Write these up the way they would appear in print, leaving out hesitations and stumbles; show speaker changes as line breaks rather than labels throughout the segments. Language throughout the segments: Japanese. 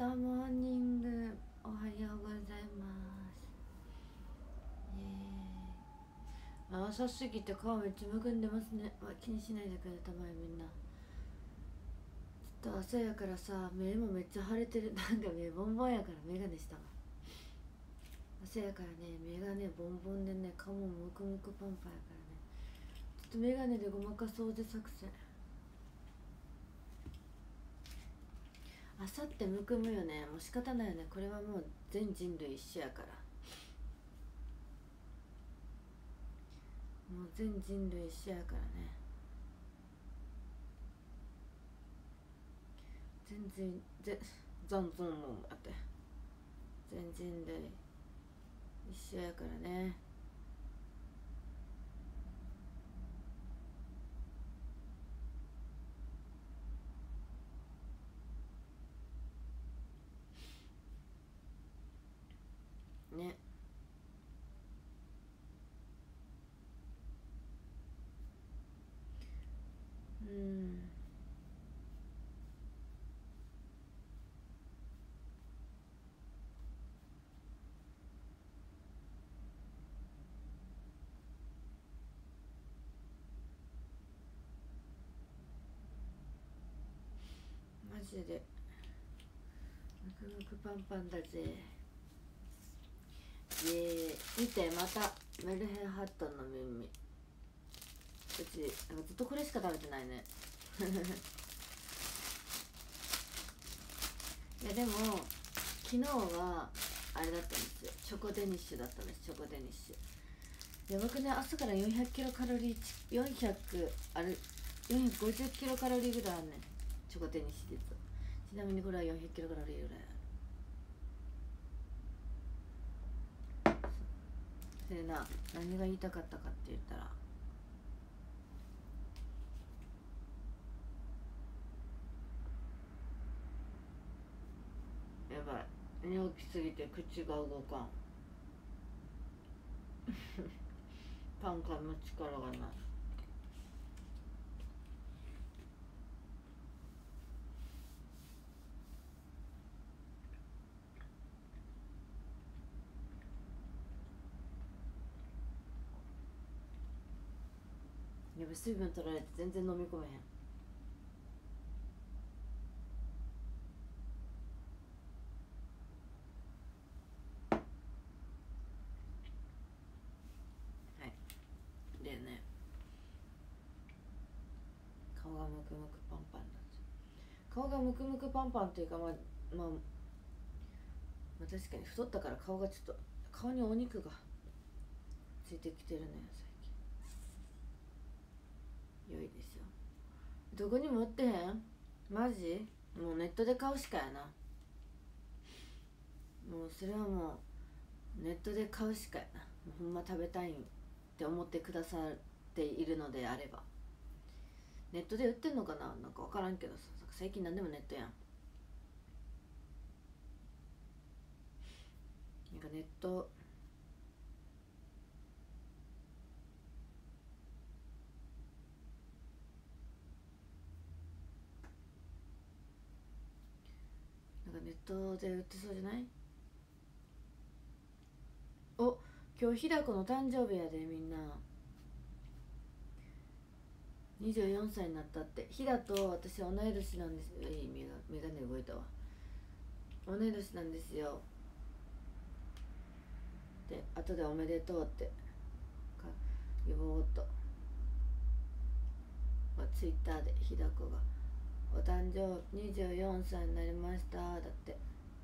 ターモーニング、おはようございます。朝すぎて顔めっちゃむくんでますね。気にしないでくれたまえみんな。ちょっと朝やからさ、目もめっちゃ腫れてる。なんか目ボンボンやからメガネしたわ。朝やからね、目がねボンボンでね、顔もムクムクパンパンやからね、ちょっとメガネでごまかそうぜ作戦。朝ってむくむよね。もう仕方ないよね。これはもう全人類一緒やから、もう全人類一緒やからね。残存もあって、全人類一緒やからね。ね。マジでムクムクパンパンだぜ。見て、またメルヘンハットンの耳。うちなんかずっとこれしか食べてないね。いやでも昨日はあれだったんですよ、チョコデニッシュだったんです。チョコデニッシュやばくね。朝から400キロカロリー、400あれ450キロカロリーぐらいあるね、チョコデニッシュ実は。ちなみにこれは400キロカロリーぐらいある。それな、何が言いたかったかって言ったら、やばい、寝起きすぎて口が動かん。パン噛む力がない。やばい、水分取られて全然飲み込めへん。でね、顔がムクムクパンパンなんですよ。顔がムクムクパンパンっていうか、まあ確かに太ったから顔がちょっと、顔にお肉がついてきてるね最近。良いですよ。どこにも売ってへん。マジ？もうネットで買うしかやな。もうそれはもうネットで買うしかやな。もうほんま食べたいって思ってくださっているのであれば。ネットで売ってんのかな、なんか分からんけどさ、最近何でもネットやん。なんかネット、なんかネットで売ってそうじゃない？お、今日ひだこの誕生日やで。みんな24歳になったって。ひだと私同い年なんですよ。いい、目がね動いたわ。同い年なんですよ。で後でおめでとうって言おうと、ツイッターでひだこがお誕生24歳になりましただって。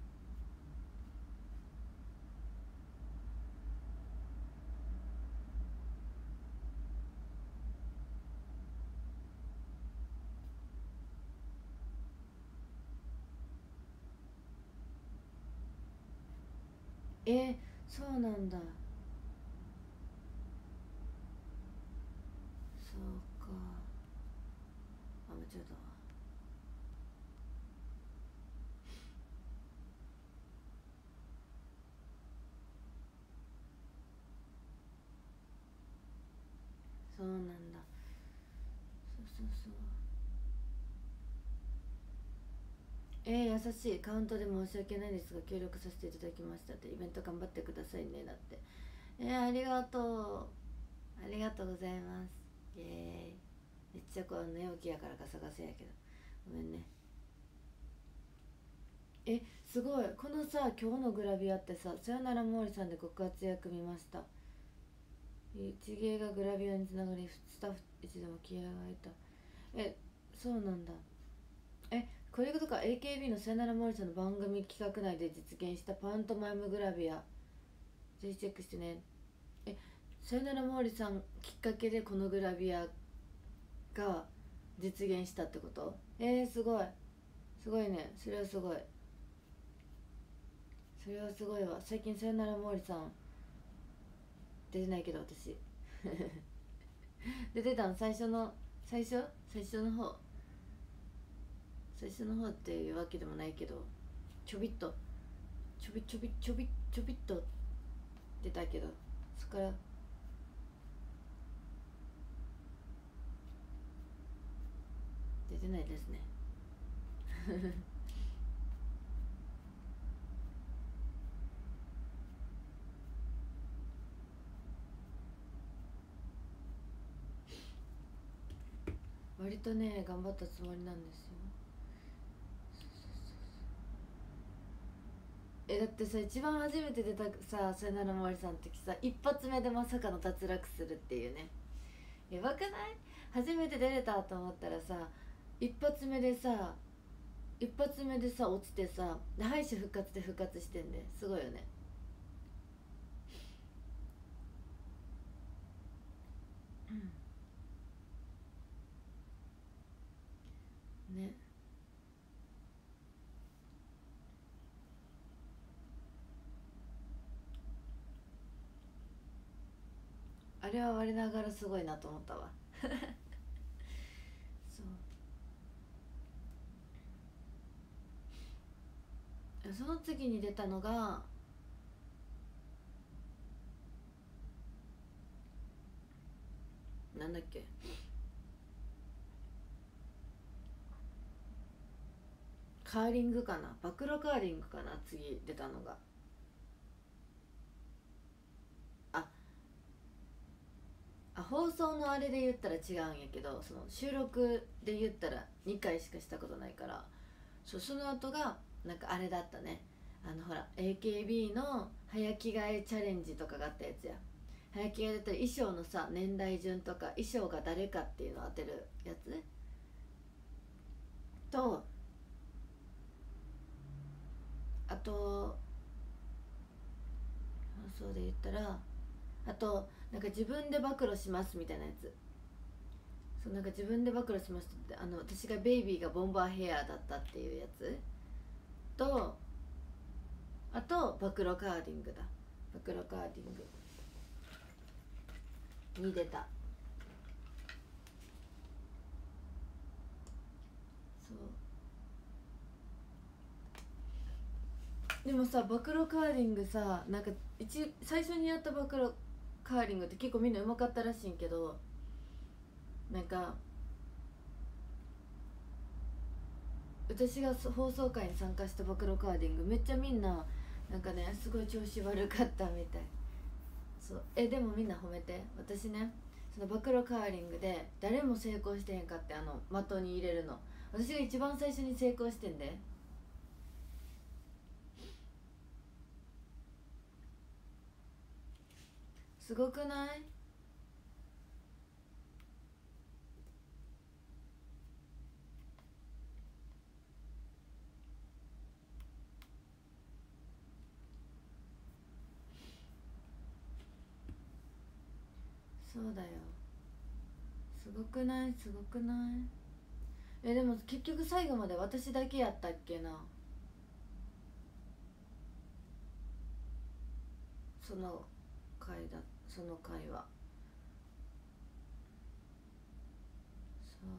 そうなんだ。そうか。あ、間違えたわ。そうなんだ。そうそうそう。 優しい。カウントで申し訳ないですが協力させていただきましたって。イベント頑張ってくださいねだって。ありがとう、ありがとうございます。イエーイ。めっちゃこう寝起きやからガサガサやけどごめんね。すごい。このさ今日のグラビアってさ、さよなら毛利さんでご活躍見ました。一芸がグラビアにつながりスタッフ一度も気合が入った。そうなんだ。こういうことか。 AKB のさよなら毛利さんの番組企画内で実現したパントマイムグラビア、ぜひチェックしてね。さよなら毛利さんきっかけでこのグラビアが実現したってこと？すごい、すごいね。それはすごい、それはすごいわ。最近さよなら毛利さん出てないけど私出てたの最初の方、最初の方っていうわけでもないけど、ちょびっとちょびっと出たけど、そっから出てないですね割とね頑張ったつもりなんですよ。だってさ、一番初めて出たささよなら毛利さんの時さ、一発目でまさかの脱落するっていうね。やばくない？初めて出れたと思ったらさ、一発目でさ落ちてさ、敗者復活で復活してんで、すごいよね。ね。あれは我ながらすごいなと思ったわその次に出たのがなんだっけ、カーリングかな、暴露カーリングかな、次出たのが。放送のあれで言ったら違うんやけど、その収録で言ったら2回しかしたことないから、その後がなんかあれだったね。ほら AKB の早着替えチャレンジとかがあったやつや。早着替えだったら衣装のさ年代順とか衣装が誰かっていうのを当てるやつと、あと放送で言ったら、あとなんか自分で暴露しますみたいなやつ。そう、なんか自分で暴露しましたって、私がベイビーがボンバーヘアだったっていうやつと、あと暴露カーディングだ。暴露カーディングに出た。そうでもさ、暴露カーディングさ、なんか最初にやった暴露カーリングって結構みんなうまかったらしいんけど、なんか私が放送回に参加した暴露カーディングめっちゃみんななんかねすごい調子悪かったみたい。そうでもみんな褒めて。私ね、その暴露カーリングで誰も成功してへんかって、的に入れるの私が一番最初に成功してんで。すごくない？そうだよ。すごくない？すごくない？でも結局最後まで私だけやったっけな、そのその回は。そう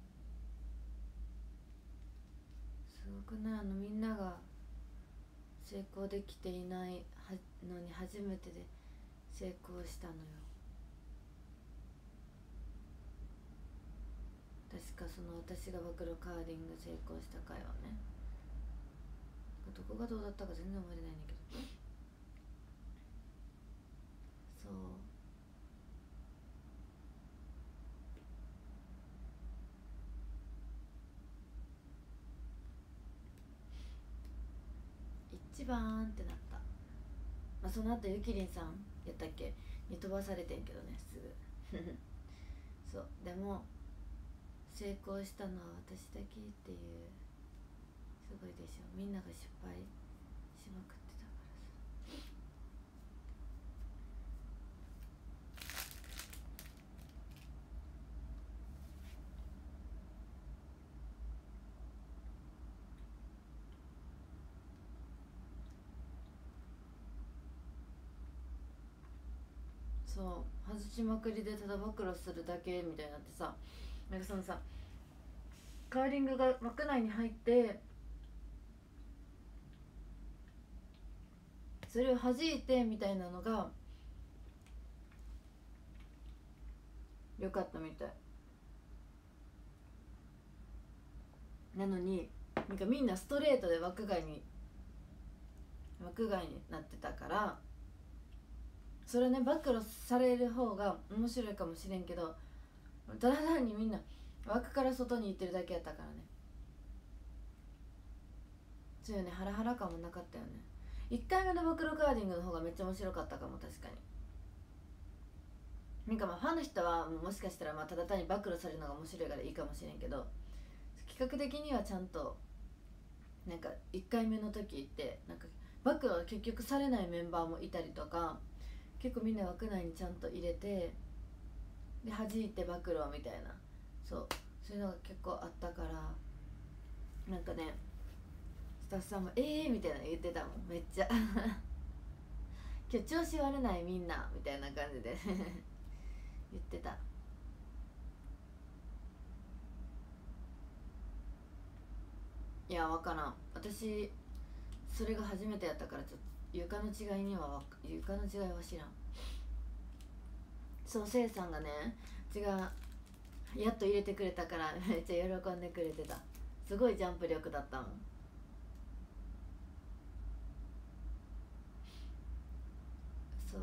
すごくない？みんなが成功できていないのに初めてで成功したのよ。確かその私が暴露カーディング成功した回はね。 どこがどうだったか全然覚えてないんだけど、そう一番ってなった。まあその後ゆきりんさんやったっけに飛ばされてんけどね、すぐそうでも成功したのは私だけっていう、すごいでしょ、みんなが失敗しまくってたからさ。そう外しまくりでただ暴露するだけみたいになってさ、なんかそのさカーリングが枠内に入ってそれを弾いてみたいなのが良かったみたいなのに、なんかみんなストレートで枠外になってたから、それね暴露される方が面白いかもしれんけど、ただ単にみんな枠から外に行ってるだけやったからね。そうよね、ハラハラ感もなかったよね。1回目の暴露カーディングの方がめっちゃ面白かったかも。確かになんかまあファンの人はもしかしたらまあただ単に暴露されるのが面白いからいいかもしれんけど、企画的にはちゃんとなんか1回目の時ってなんか暴露は結局されないメンバーもいたりとか、結構みんな枠内にちゃんと入れてで弾いて暴露みたいな、そういうのが結構あったから、なんかねスタッフさんもみたいなの言ってたもん、めっちゃ今日調子悪ないみんなみたいな感じで言ってた。いや分からん、私それが初めてやったからちょっと床の違いは知らん。そうせいさんがね違うやっと入れてくれたからめっちゃ喜んでくれてた。すごいジャンプ力だったもん。そう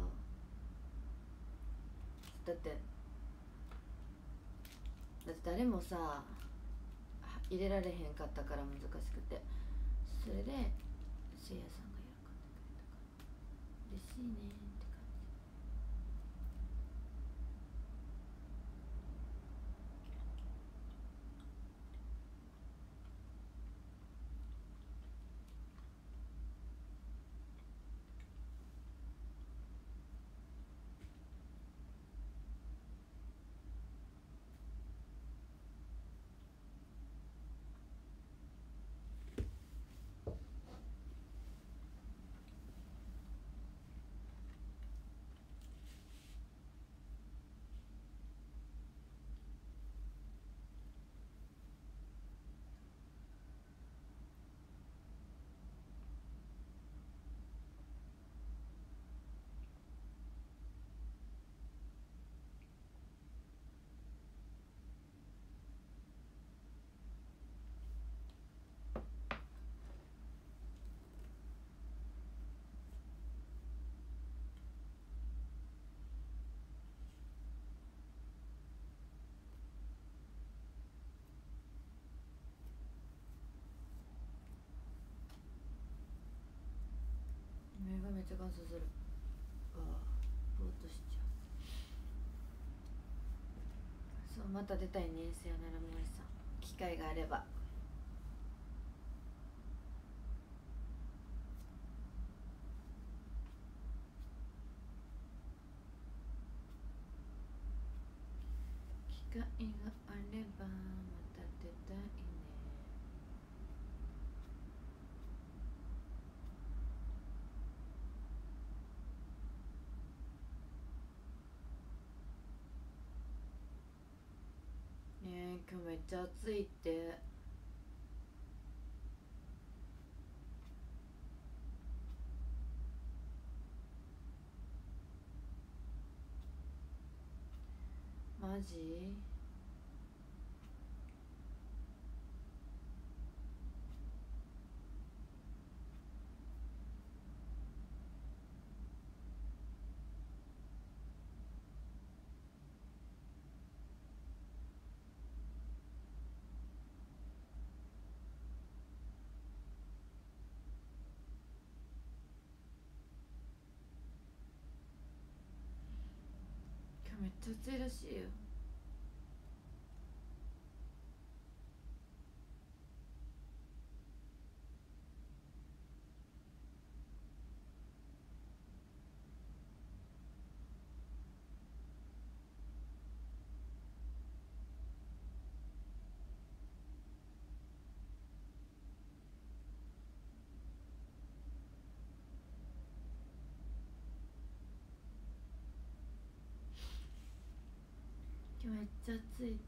だって誰もさ入れられへんかったから難しくて、それでせいやさんが喜んでくれたから嬉しいねって感じ。目がめっちゃ乾燥する。ぼーっとしちゃう。そうまた出たいね、さよならもえさん、機会があれば。機会があればまた出たいね。今日めっちゃ暑いって。マジちゃ暑いらしいよ。今日めっちゃ暑いって。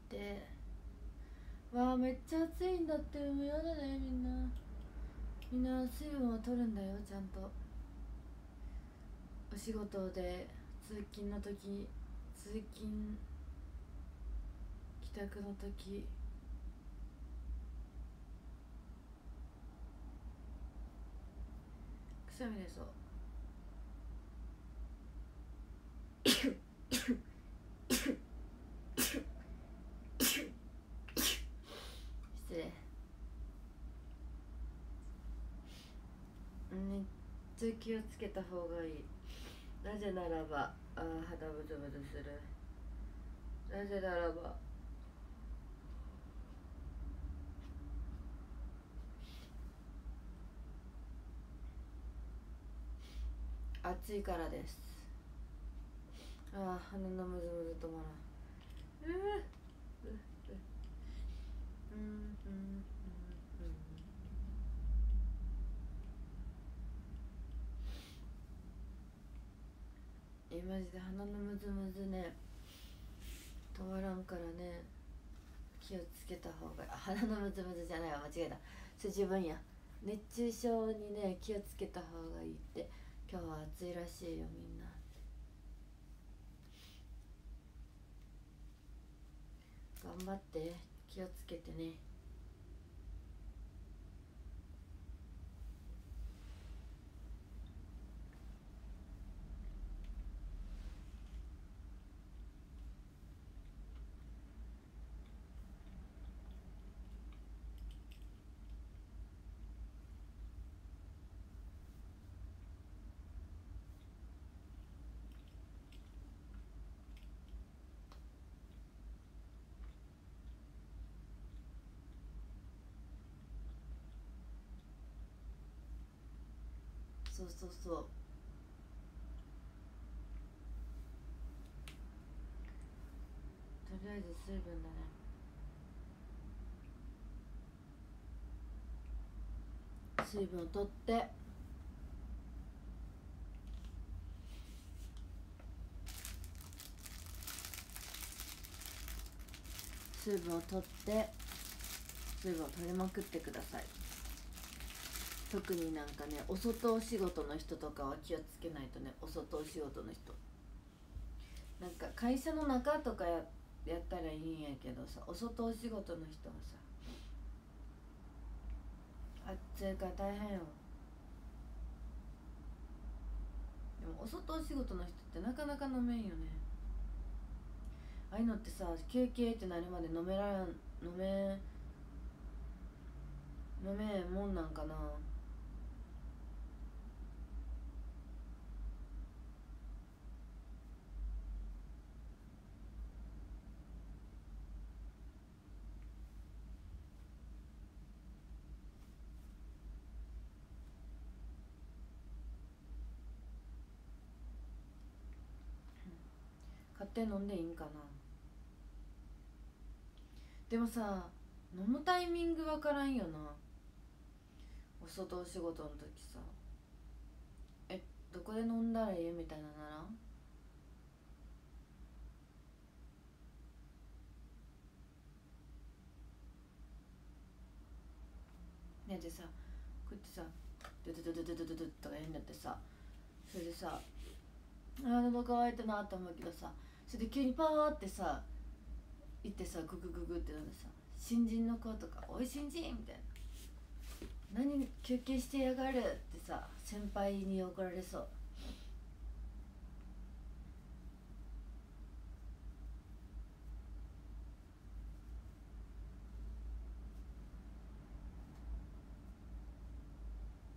わあめっちゃ暑いんだって。もうやだね。みんな水分を取るんだよちゃんと。お仕事で通勤の時、通勤帰宅の時、くしゃみ出そう。失礼。めっちゃ気をつけた方がいい。なぜならば肌ブツブツする。なぜならば暑いからです。鼻のムズムズ止まらん。マジで鼻のムズムズね止まらんからね、気をつけた方が。鼻のムズムズじゃないわ、間違えた。それ自分や。熱中症にね気をつけた方がいいって。今日は暑いらしいよみんな。頑張って気をつけてね。そうそうそう。とりあえず水分だね。水分を取って、水分を取って水分を取りまくってください。特になんかね、お外お仕事の人とかは気をつけないとね。お外お仕事の人、なんか会社の中とかやったらいいんやけどさ、お外お仕事の人はさ、暑いから大変よ。でもお外お仕事の人ってなかなか飲めんよね。ああいうのってさ、休憩ってなるまで飲めんもんなんかな。買って飲んでいいんかな。でもさ、飲むタイミングわからんよな。お外お仕事の時さ、どこで飲んだらいいみたいなならんね。でさ、こうやってさ、ドゥドゥドゥドゥドゥドゥとかやんだってさ、それでさ、喉乾いたなと思うけどさ、それで急にパーってさ行ってさ、ググググって飲んでさ、新人の子とか「おい新人」みたいな、何休憩してやがるってさ、先輩に怒られそう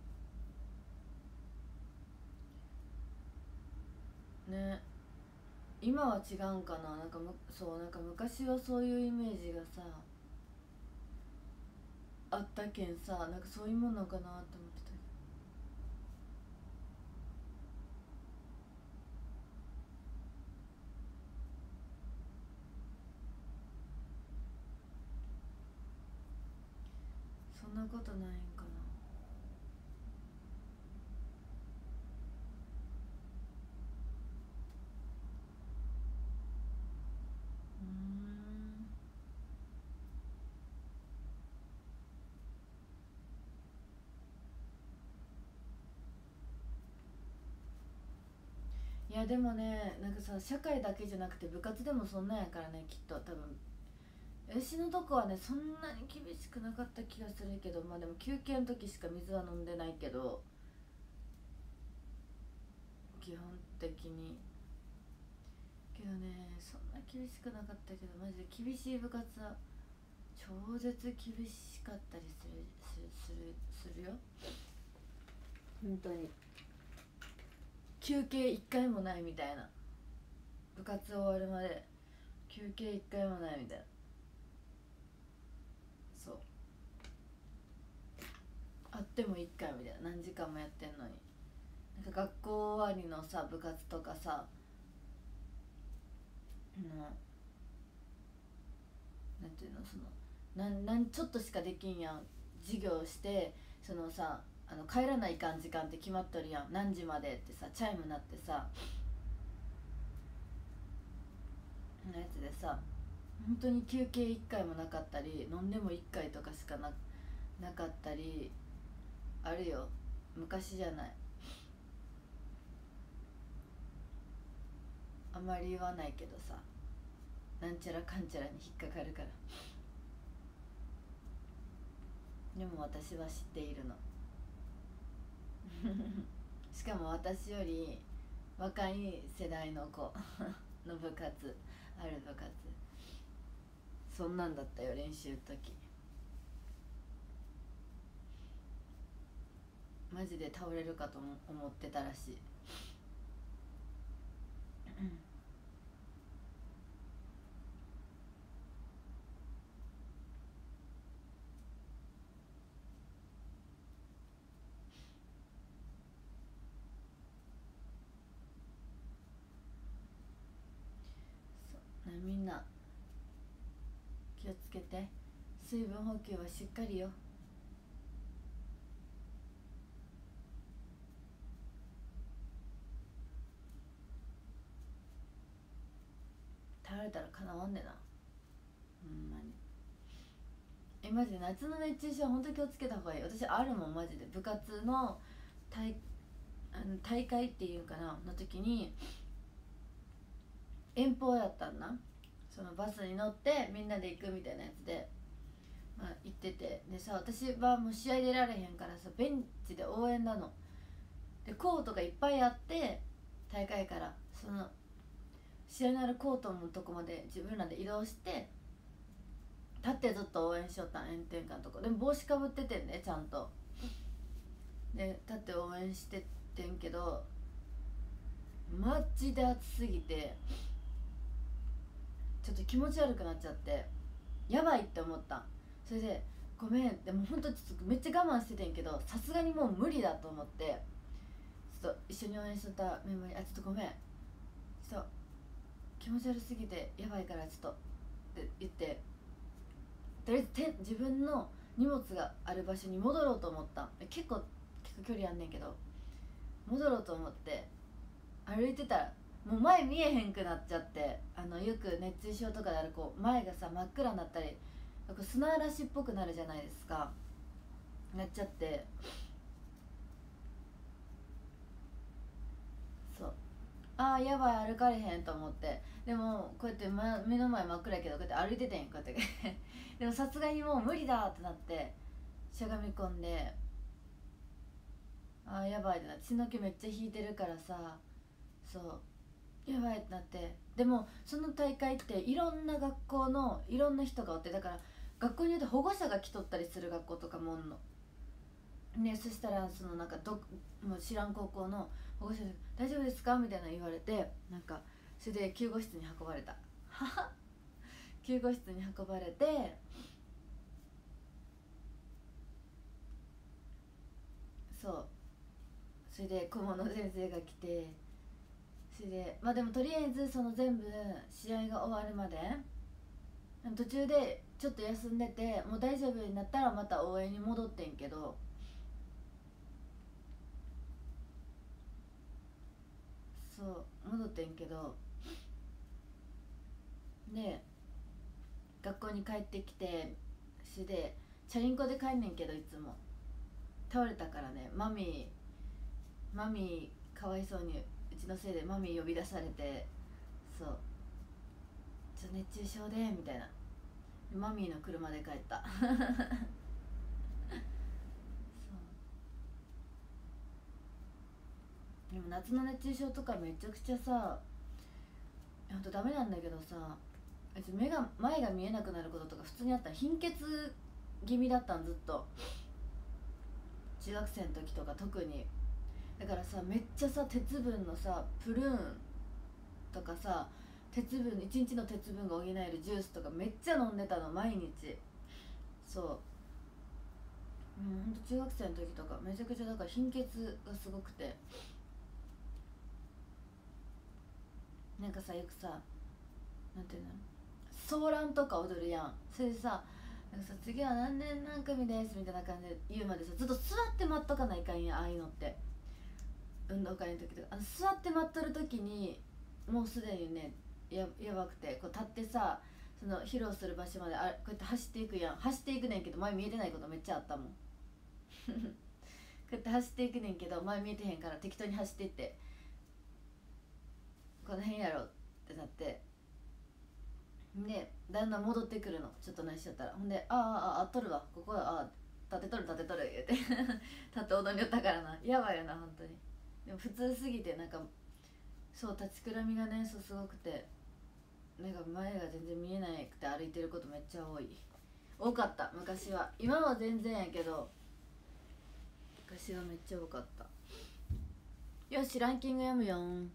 ね。 今は違うんかな。なんかそうなんか昔はそういうイメージがさあったけんさ、なんかそういうもんなんかなって思ってた。そんなことないんかな。うーん。いやでもね、なんかさ、社会だけじゃなくて部活でもそんなんやからね、きっと多分。私のとこはね、そんなに厳しくなかった気がするけど、まあでも休憩の時しか水は飲んでないけど、基本的に。けどね、そんな厳しくなかったけど、マジで厳しい部活は超絶厳しかったりするよ。本当に。休憩一回もないみたいな。部活終わるまで休憩一回もないみたいな。そう。あっても一回みたいな。何時間もやってんのに。なんか学校終わりのさ、部活とかさ、なんていうの、そのちょっとしかできんやん。授業してそのさ、帰らないかん時間って決まっとるやん。何時までってさ、チャイム鳴ってさ、のやつでさ、本当に休憩1回もなかったり、飲んでも1回とかしかなかったりあるよ。昔じゃない。あまり言わないけどさ、なんちゃらかんちゃらに引っかかるから。でも私は知っているの。しかも私より若い世代の子の部活、ある部活、そんなんだったよ、練習の時。マジで倒れるかと思ってたらしい。そうみんな気をつけて。水分補給はしっかりよ。倒れたらかなわんねな、ほんまに。マジで夏の熱中症ほんと気をつけた方がいい。私あるもん、マジで。部活の大大会っていうかなの時に遠方やったんな。そのバスに乗ってみんなで行くみたいなやつで、まあ、行ってて、でさ、私はもう試合出られへんからさ、ベンチで応援なの。でコートがいっぱいあって、大会からその試合のあるコートのとこまで自分らで移動して、立ってずっと応援しよったん、炎天下のとこでも帽子かぶっててんね、ちゃんと。で立って応援してってんけど、マジで暑すぎてちょっと気持ち悪くなっちゃって、やばいって思ったん。それでごめん、でもほんとちょっとめっちゃ我慢しててんけど、さすがにもう無理だと思って、ちょっと一緒に応援しとったメンバーに「ちょっとごめん、ちょっと気持ち悪すぎてやばいからちょっと」って言って、とりあえず自分の荷物がある場所に戻ろうと思ったん。結構距離あんねんけど、戻ろうと思って歩いてたら、もう前見えへんくなっちゃって、よく熱中症とかである、こう前がさ真っ暗になったり、砂嵐っぽくなるじゃないですか。なっちゃって、そう、ああやばい歩かれへんと思って、でもこうやって、目の前真っ暗やけどこうやって歩いててん、こうやってでもさすがにもう無理だってなって、しゃがみ込んで、あーやばいってなって、血の気めっちゃ引いてるからさ、そうやばいってなって。でもその大会っていろんな学校のいろんな人がおって、だから学校によって保護者が来とったりする学校とかもおんのね。そしたらそのなんかもう知らん高校の保護者で「大丈夫ですか?」みたいな言われて、なんかそれで救護室に運ばれた救護室に運ばれて、そうそれで顧問の先生が来て、それでまあでもとりあえずその全部試合が終わるまで途中でちょっと休んでて、もう大丈夫になったらまた応援に戻ってんけど、そう戻ってんけど、で学校に帰ってきて、それでチャリンコで帰んねんけど、いつも倒れたからね、マミーかわいそうに、うちのせいでマミー呼び出されて、そう熱中症でみたいな、マミーの車で帰ったそうでも夏の熱中症とかめちゃくちゃさ、ほんとダメなんだけどさ、前が見えなくなることとか普通にあったら、貧血気味だったん、ずっと中学生の時とか特に。だからさ、めっちゃさ鉄分のさプルーンとかさ、鉄分1日の鉄分が補えるジュースとかめっちゃ飲んでたの、毎日。そうほんと中学生の時とかめちゃくちゃ、だから貧血がすごくて、なんかさよくさ、なんていうの、ソーランとか踊るやん。それでさ、なんかさ次は何年何組ですみたいな感じで言うまでさ、ずっと座って待っとかないかんや、ああいうのって。運動会の時とか座って待っとる時にもうすでにね、やばくて、こう立ってさ、その披露する場所までこうやって走っていくやん、走っていくねんけど前見えてないことめっちゃあったもんこうやって走っていくねんけど前見えてへんから適当に走っていって、この辺やろってなって、でだんだん戻ってくるの、ちょっと何しちゃったら、ほんであっとるわここは、立てとる言うて立って踊りよったからな、やばいよな本当に。でも普通すぎて、なんかそう立ちくらみがね、そうすごくて、なんか前が全然見えなくて歩いてることめっちゃ多かった昔は。今は全然やけど昔はめっちゃ多かった。よしランキング読むよん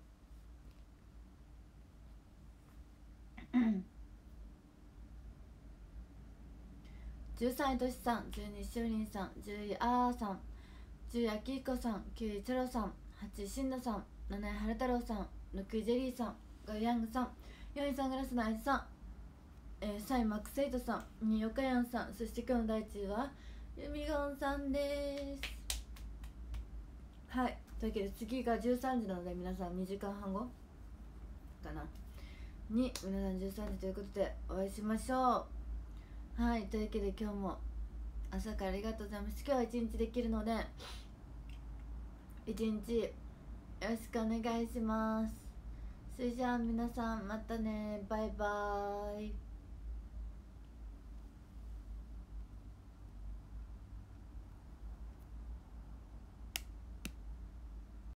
13位としさん、12位しおりんさん、10位あーさん、10位あきひこさん、9位チョロさん、8位しんのさん、7位はる太郎さん、6位ジェリーさん、5位ヤングさん、4位サングラスのあいさん、3位マックセイトさん、2位よかやんさん、そして今日の第1位はゆみごんさんです。はい、というわけで次が13時なので、皆さん2時間半後かなに皆さん13時ということでお会いしましょう。はい、というわけで今日も朝からありがとうございます。今日は一日できるので一日よろしくお願いします。それじゃあ皆さんまたね、バイバーイ。